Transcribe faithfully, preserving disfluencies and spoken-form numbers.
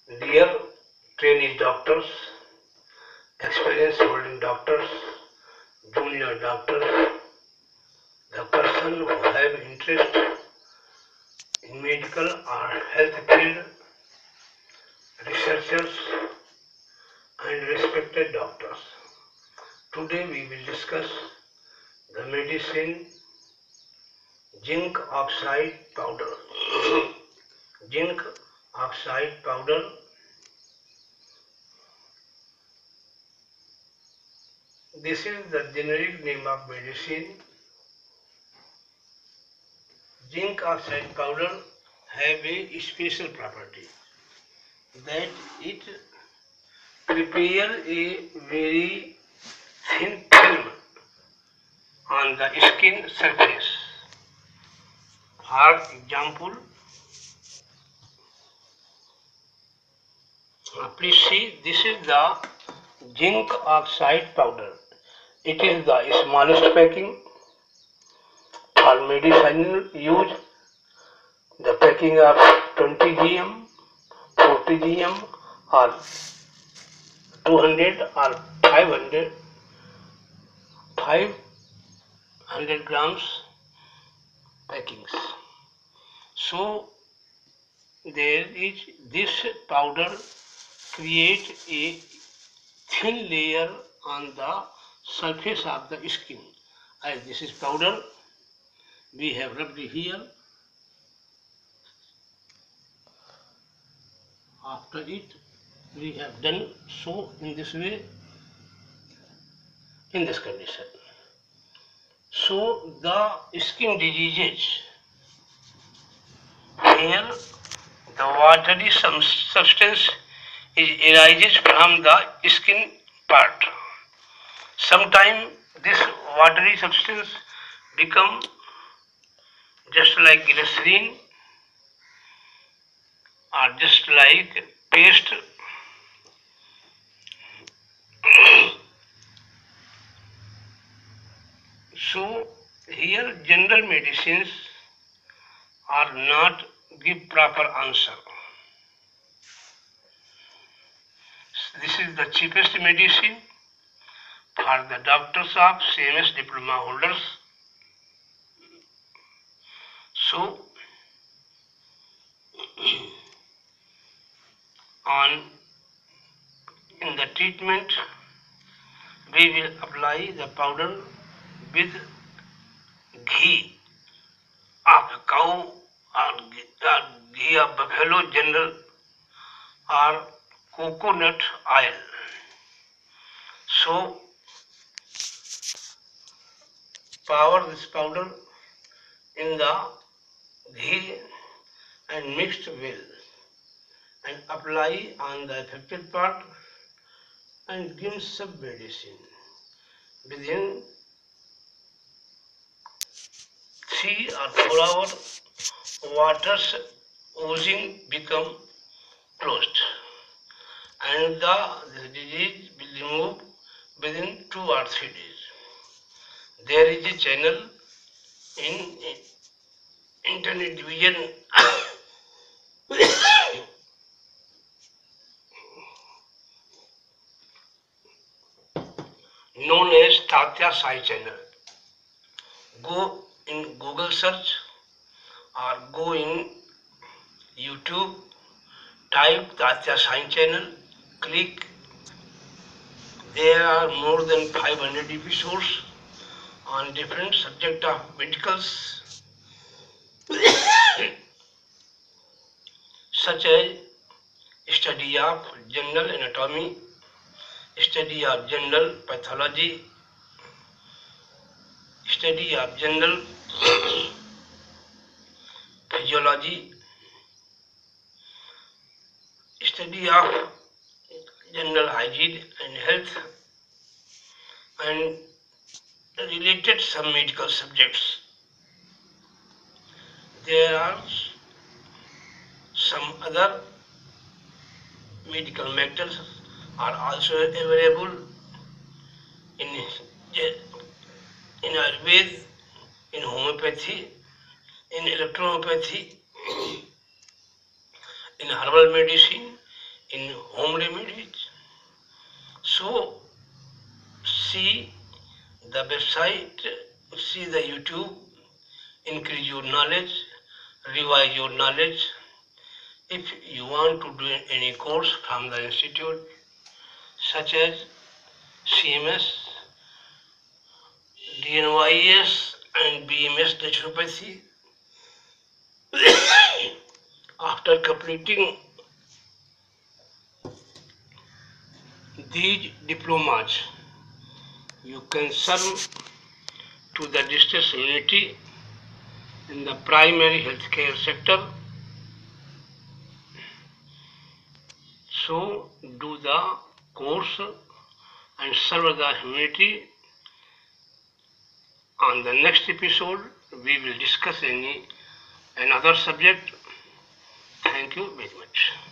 Dear trainee doctors, experienced holding doctors, junior doctors, the person who have interest in medical or health field, researchers and respected doctors. Today we will discuss the medicine zinc oxide powder. Zinc oxide powder. This is the generic name of medicine. Zinc oxide powder have a special property that it prepare a very thin film on the skin surface. For example, please see, this is the zinc oxide powder. It is the smallest packing for medicinal use. The packing of twenty grams, forty grams or two hundred or five hundred, five hundred grams packings. So there is this powder create a thin layer on the surface of the skin. As this is powder, we have rubbed here. After it, we have done so in this way, in this condition. So the skin diseases, here the watery substance is arises from the skin part. Sometimes this watery substance become just like glycerine or just like paste. So here general medicines are not give proper answer. This is the cheapest medicine for the doctors of C M S diploma holders. So on in the treatment we will apply the powder with ghee of cow or ghee of buffalo general or coconut oil. So pour this powder in the ghee and mixed well and apply on the affected part and give some medicine. Within three or four hours, water's oozing become closed and the, the disease will remove within two or three days. There is a channel in internet division known as Tatya Sai channel. Go in Google search or go in YouTube, type Tatya Sai channel, click. There are more than five hundred episodes on different subject of medicals such as study of general anatomy, study of general pathology, study of general physiology, study of general hygiene and health, and related some medical subjects. There are some other medical matters are also available in in Ayurveda, in homeopathy, in electropathy, in herbal medicine, in home remedies. So see the website, see the YouTube, increase your knowledge, revise your knowledge. If you want to do any course from the institute, such as C M S, D N Y S and B M S naturopathy, after completing these diplomas, you can serve to the distressed community in the primary healthcare sector. So do the course and serve the humanity. On the next episode, we will discuss any another subject. Thank you very much.